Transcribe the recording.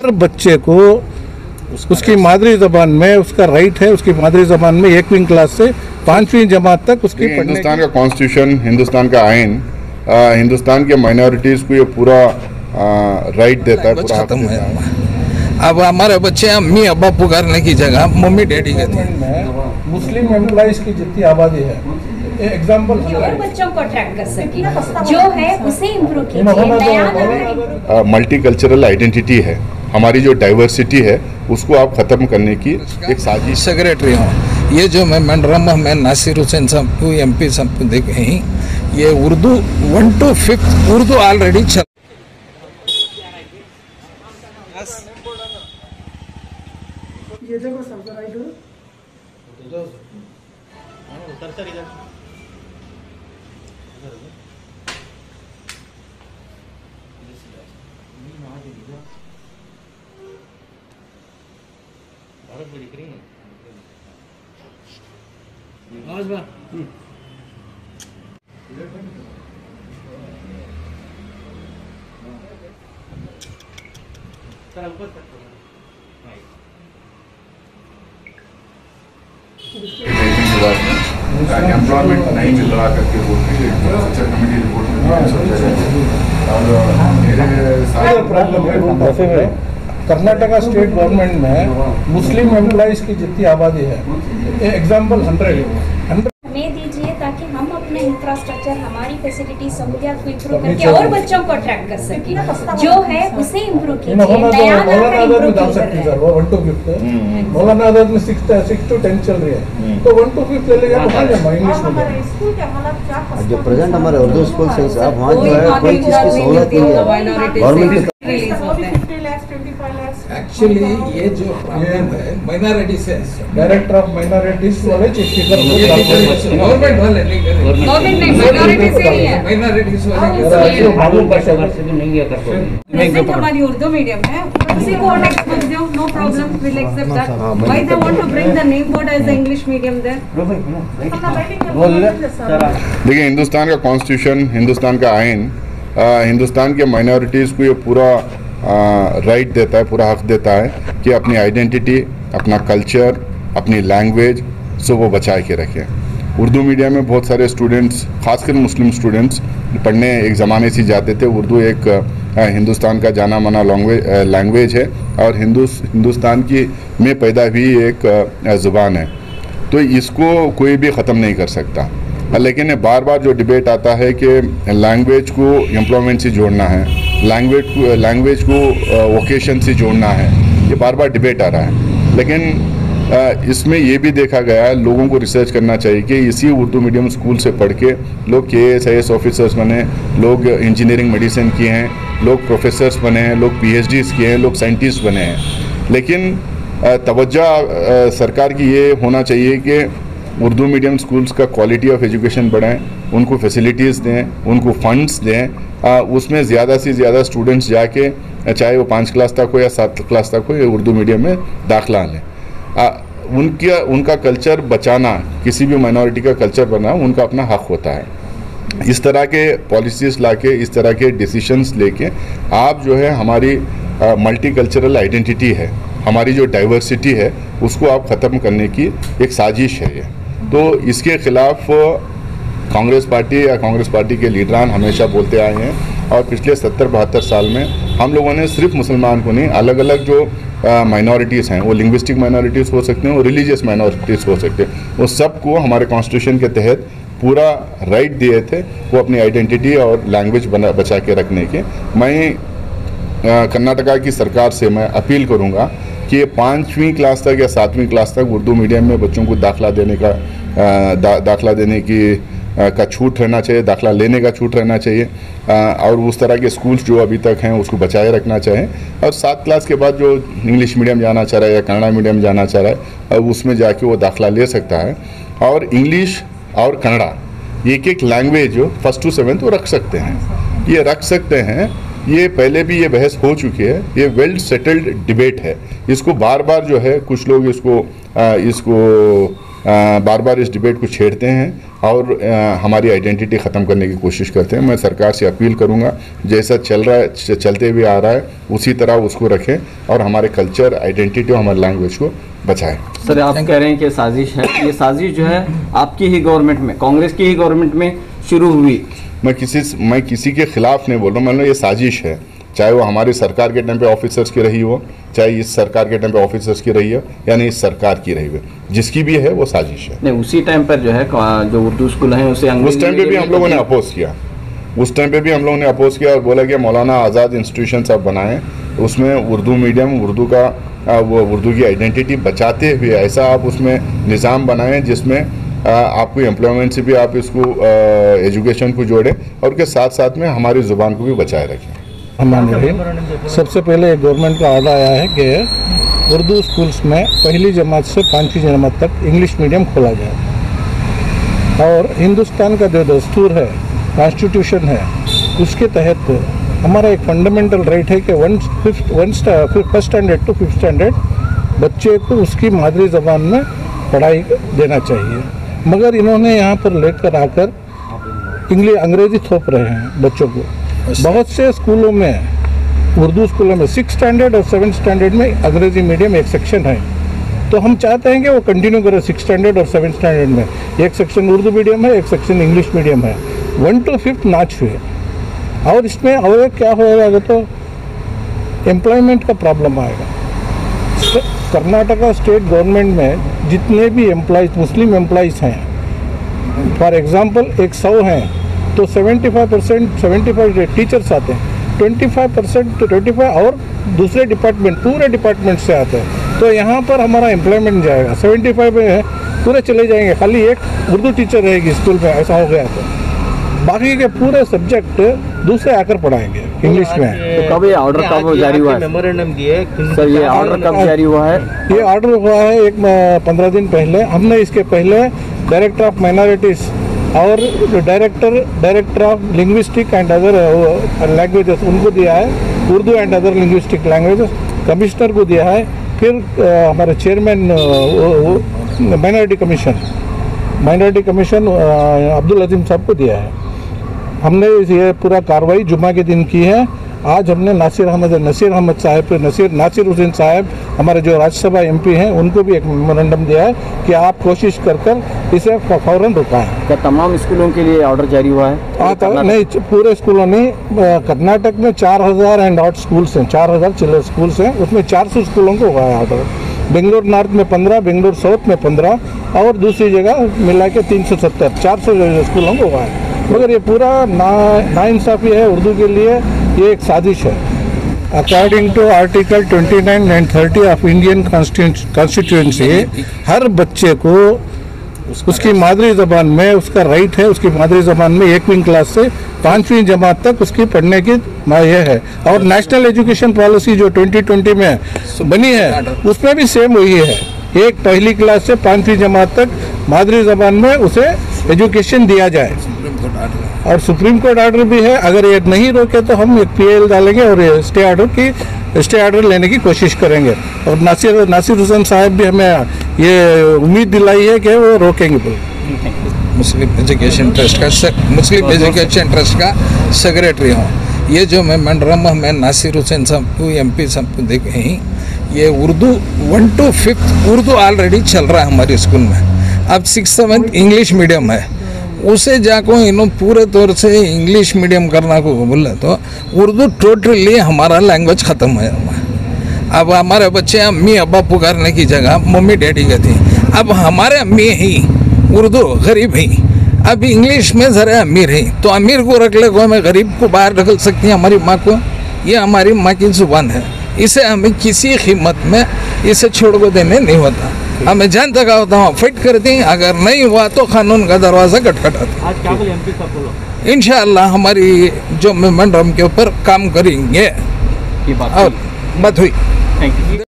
हर बच्चे को उसकी मादरी ज़बान में उसका राइट है, उसकी मादरी ज़बान में 1वीं क्लास से 5वीं जमात तक उसकी हिंदुस्तान का कॉन्स्टिट्यूशन, हिंदुस्तान का आइन हिंदुस्तान के माइनॉरिटीज़ को ये पूरा राइट देता है, पूरा हक देता है। अब हमारे बच्चे अम्मी अब्बा पुकारने की जगह मम्मी डैडी कहते हैं। मुस्लिम एम्प्लॉइज की जितनी आबादी है, एग्जाम्पल और बच्चों को अट्रैक्ट कर सके, जो है उसे इम्प्रूव कीजिए। मल्टीकल्चरल आइडेंटिटी है, हमारी जो डाइवर्सिटी है उसको आप खत्म करने की एक साजिश। सेक्रेटरी हूँ। ये जो मैं मंडरम में नासिर हुसैन साहब को MP साहब को देखे हैं, ये Urdu 1 to 5th Urdu already चल। ये देखो सब राइट हो भारत में दिख रही है। एम्प्लॉयमेंट नहीं मिल रहा करके बोल के कमेटी रिपोर्ट में कर्नाटका स्टेट गवर्नमेंट में मुस्लिम एम्प्लॉइज की जितनी आबादी है, एग्जाम्पल 100 हमें दीजिए ताकि हम अपने इंफ्रास्ट्रक्चर, हमारी फैसिलिटी, सहूलियत को इम्प्रूव करके और बच्चों को अट्रैक्ट कर सके, जो है उसे इम्प्रूव कीजिए। मौलाना आजाद में डाल सकती है सर, वो 1 to 5th मौलाना आजाद में 6 to 10 चल रही है, तो 1 to 5th ले लेगा तो इंग्लिश में। जो प्रेजेंट हमारे उर्दू स्कूल से साहब वहाँ जो है कोई चीज़ की सहूलत नहीं है गवर्नमेंट। एक्चुअली ये जो प्रॉब्लम है माइनॉरिटी से, डायरेक्टर ऑफ माइनॉरिटीज वाले चीफ स्पीकर गवर्नमेंट वाले नहीं कर रहे, गवर्नमेंट नहीं, माइनॉरिटी से ही है, माइनॉरिटीज वाले मालूम भाषा से भी नहीं कर सकते। हमारी उर्दू मीडियम है, उसी को नेक्स्ट मत दो, no problem, will accept that. Why they want to bring the name board as the English medium there? देखिए, हिंदुस्तान का कॉन्स्टिट्यूशन, हिंदुस्तान का आइन हिंदुस्तान के माइनॉरिटीज़ को ये पूरा राइट देता है, पूरा हक देता है कि अपनी आइडेंटिटी, अपना कल्चर, अपनी लैंग्वेज सब वो बचा के रखें। उर्दू मीडियम में बहुत सारे स्टूडेंट्स, खासकर मुस्लिम स्टूडेंट्स पढ़ने एक ज़माने से जाते थे। उर्दू एक हिंदुस्तान का जाना माना लैंग्वेज है और हिंदुस्तान की में पैदा हुई एक ज़ुबान है, तो इसको कोई भी ख़त्म नहीं कर सकता। लेकिन बार बार जो डिबेट आता है कि लैंग्वेज को एम्प्लॉयमेंट से जोड़ना है, लैंग्वेज को वोकेशन से जोड़ना है, ये बार बार डिबेट आ रहा है। लेकिन इसमें ये भी देखा गया है, लोगों को रिसर्च करना चाहिए कि इसी उर्दू मीडियम स्कूल से पढ़ के लोग KAS IAS ऑफिसर्स बने, लोग इंजीनियरिंग मेडिसिन किए हैं, लोग प्रोफेसर्स बने हैं, लोग PhDs किए हैं, लोग साइंटिस्ट बने हैं। लेकिन तवज्जो सरकार की ये होना चाहिए कि उर्दू मीडियम स्कूल्स का क्वालिटी ऑफ एजुकेशन बढ़ाएं, उनको फैसिलिटीज़ दें, उनको फंड्स दें, उसमें ज़्यादा से ज़्यादा स्टूडेंट्स जाके, चाहे वो 5 क्लास तक हो या 7 क्लास तक हो, ये उर्दू मीडियम में दाखिला लें। उनका कल्चर बचाना, किसी भी माइनॉरिटी का कल्चर बनाना उनका अपना हक होता है। इस तरह के पॉलिसीज़ लाके, इस तरह के डिसीशंस लेके आप जो है हमारी मल्टीकल्चरल आइडेंटिटी है, हमारी जो डाइवर्सिटी है, उसको आप ख़त्म करने की एक साजिश है ये। तो इसके ख़िलाफ़ कांग्रेस पार्टी या कांग्रेस पार्टी के लीडरान हमेशा बोलते आए हैं और पिछले 70-72 साल में हम लोगों ने सिर्फ मुसलमान को नहीं, अलग अलग जो माइनॉरिटीज़ हैं, वो लिंग्विस्टिक माइनॉरिटीज़ हो सकते हैं, वो रिलीजियस माइनॉरिटीज़ हो सकते हैं, वो सबको हमारे कॉन्स्टिट्यूशन के तहत पूरा राइट दिए थे वो अपनी आइडेंटिटी और लैंग्वेज बचा के रखने के। मैं कर्नाटका की सरकार से मैं अपील करूँगा कि 5वीं क्लास तक या 7वीं क्लास तक उर्दू मीडियम में बच्चों को दाखिला देने की का छूट रहना चाहिए, दाखिला लेने का छूट रहना चाहिए, और उस तरह के स्कूल्स जो अभी तक हैं उसको बचाए रखना चाहिए। और 7 क्लास के बाद जो इंग्लिश मीडियम जाना चाह रहा है या कन्नड़ा मीडियम जाना चाह रहा है, उसमें जाके वो दाखिला ले सकता है। और इंग्लिश और कन्नड़ा एक लैंग्वेज जो 1st to 7th वो रख सकते हैं, ये रख सकते हैं। ये पहले भी ये बहस हो चुकी है, ये वेल सेटल्ड डिबेट है। इसको बार बार जो है कुछ लोग इसको बार बार इस डिबेट को छेड़ते हैं और हमारी आइडेंटिटी ख़त्म करने की कोशिश करते हैं। मैं सरकार से अपील करूंगा, जैसा चल रहा है, चलते हुए आ रहा है, उसी तरह उसको रखें और हमारे कल्चर, आइडेंटिटी और हमारे लैंग्वेज को बचाएं। सर, आप कह रहे हैं कि साजिश है, ये साजिश जो है आपकी ही गवर्नमेंट में, कांग्रेस की ही गवर्नमेंट में शुरू हुई। मैं किसी के खिलाफ नहीं बोल रहा हूँ, मतलब ये साजिश है, चाहे वो हमारी सरकार के टाइम पे ऑफिसर्स की रही हो, चाहे इस सरकार के टाइम पे ऑफिसर्स की रही हो, यानी इस सरकार की रही हो, जिसकी भी है वो साजिश है। नहीं, उसी टाइम पर जो है जो उर्दू स्कूल हैं उसे उस टाइम पे भी हम लोगों ने अपोज किया, उस टाइम पे भी हम लोगों ने अपोज किया और बोला कि मौलाना आज़ाद इंस्टीट्यूशन सब बनाएं, उसमें उर्दू मीडियम, उर्दू की आइडेंटिटी बचाते हुए ऐसा आप उसमें निज़ाम बनाएं जिसमें आपको एम्प्लॉयमेंट से भी आप इसको एजुकेशन को जोड़ें और उसके साथ साथ में हमारी ज़ुबान को भी बचाए रखें। हमारे सबसे पहले गवर्नमेंट का ऑर्डर आया है कि उर्दू स्कूल्स में पहली जमात से 5वीं जमात तक इंग्लिश मीडियम खोला जाए और हिंदुस्तान का जो दस्तूर है, कॉन्स्टिट्यूशन है, उसके तहत हमारा एक फंडामेंटल राइट है कि first standard to 5th standard बच्चे को उसकी मादरी ज़बान में पढ़ाई देना चाहिए, मगर इन्होंने यहाँ पर लेकर आकर अंग्रेजी थोप रहे हैं बच्चों को। बहुत से स्कूलों में, उर्दू स्कूलों में 6th स्टैंडर्ड और 7th स्टैंडर्ड में अंग्रेजी मीडियम एक सेक्शन है, तो हम चाहते हैं कि वो कंटिन्यू करें 6th स्टैंडर्ड और 7th स्टैंडर्ड में एक सेक्शन उर्दू मीडियम है, एक सेक्शन इंग्लिश मीडियम है, 1 to 5th ना छुए। और इसमें और क्या होगा तो एम्प्लॉयमेंट का प्रॉब्लम आएगा। कर्नाटका स्टेट गवर्नमेंट में जितने भी एम्प्लॉयज़, मुस्लिम एम्प्लॉयज़ हैं, फॉर एग्जांपल 100 हैं तो 75% टीचर्स आते हैं, 25% to 25 और दूसरे डिपार्टमेंट, पूरे डिपार्टमेंट से आते हैं, तो यहाँ पर हमारा एम्प्लॉयमेंट जाएगा। 75 में है, पूरे चले जाएंगे, खाली एक उर्दू टीचर रहेगी स्कूल में, ऐसा हो गया तो बाकी के पूरे सब्जेक्ट दूसरे आकर पढ़ाएंगे इंग्लिश में। तो कब ये ऑर्डर कब जारी हुआ है? मेमोरेंडम दिए सर, ये ऑर्डर कब जारी हुआ है? ये ऑर्डर हुआ है 15 दिन पहले। हमने इसके पहले डायरेक्टर ऑफ माइनॉरिटीज़ और director of linguistic and other languages उनको दिया है, Urdu and other linguistic languages, commissioner को दिया है, फिर हमारे chairman minority commission Abdul Azeem साहब को दिया है। हमने ये पूरा कार्रवाई जुमा के दिन की है। आज हमने नासिर अहमद साहब, नासिर हुसैन साहब हमारे जो राज्यसभा MP हैं, उनको भी एक मेमोरेंडम दिया है कि आप कोशिश कर इसे फौरन रुकाएं। क्या तमाम स्कूलों के लिए ऑर्डर जारी हुआ है? नहीं, पूरे स्कूलों में। कर्नाटक में 4000 एंड आउट स्कूल्स हैं, 4000 चिल्ड्रन स्कूल्स हैं, उसमें 400 स्कूलों को हुआ है ऑर्डर। बेंगलोर नॉर्थ में 15, बेंगलोर साउथ में 15 और दूसरी जगह मिला के 370, 400 स्कूलों को हुआ है। मगर ये पूरा नाइंसाफ़ी है उर्दू के लिए, ये एक साजिश है। According to article 29 and 30 of Indian constituency, हर बच्चे को उसकी मादरी ज़बान में उसका राइट है, उसकी मादरी ज़बान में 1वीं क्लास से 5वीं जमात तक उसकी पढ़ने की ये है। और नेशनल एजुकेशन पॉलिसी जो 2020 में बनी है, उसमें भी सेम वही है, एक पहली क्लास से 5वीं जमात तक मादरी ज़बान में उसे एजुकेशन दिया जाए। और सुप्रीम कोर्ट ऑर्डर भी है, अगर ये नहीं रोके तो हम एक PIL डालेंगे और स्टे ऑर्डर लेने की कोशिश करेंगे। और नासिर हुसैन साहब भी हमें ये उम्मीद दिलाई है कि वो रोकेंगे। मुस्लिम एजुकेशन ट्रस्ट का सेक्रेटरी हूँ। ये जो मेमोरेंडम में नासिर हुसैन साहब को MP साहब को देखे हैं, ये Urdu 1 to 5th Urdu already चल रहा है हमारे स्कूल में। अब 6th 7th इंग्लिश मीडियम है, उसे जाको इन्होंने पूरे तौर से इंग्लिश मीडियम करना को बोले तो उर्दू टोटली हमारा लैंग्वेज ख़त्म है। अब हमारे बच्चे अम्मी अब्बा पुकारने की जगह मम्मी डैडी कहते हैं। अब हमारे अम्मी ही उर्दू, गरीब ही, अब इंग्लिश में ज़रा अमीर है, तो अमीर को रख ले को हमें गरीब को बाहर ढकल सकती है हमारी माँ को। ये हमारी माँ की ज़ुबान है, इसे हमें किसी कीमत में इसे छोड़ को देने नहीं होता। हमें जान तक होता हूँ फाइट करते हैं, अगर नहीं हुआ तो कानून का दरवाज़ा खटखटाते। आज क्या बोले MP साहब बोलो? इंशाअल्लाह हमारी जो मेमोरेंडम के ऊपर काम करेंगे। ये बात और बात हुई। Thank you.